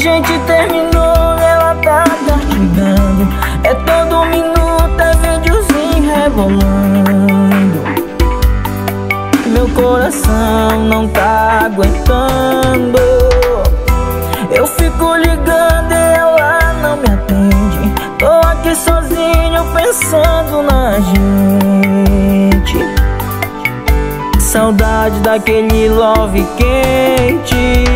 gente terminou e ela tá castigando. É todo minuto, é videozinho rebolando. Meu coração não tá aguentando. Eu fico ligando e ela não me atende. Tô aqui sozinho pensando na gente. Saudade daquele love quente.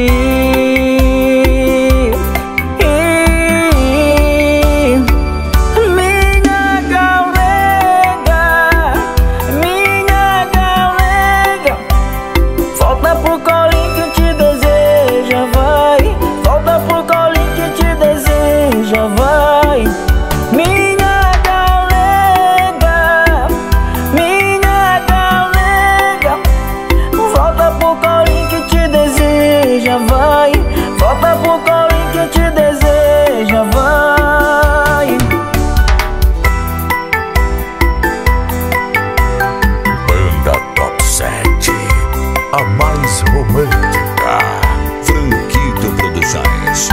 A mais romântica, Franquito Produções.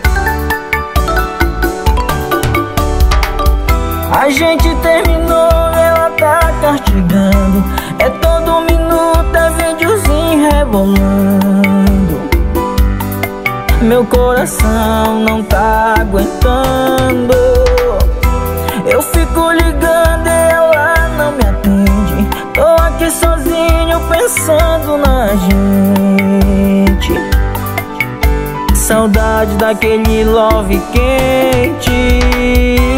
A gente terminou e ela tá castigando. É todo minuto, é videozinho rebolando. Meu coração não tá aguentando. Eu fico ligando e ela não me atende. Tô aqui sozinho pensando na gente. Saudade daquele love quente.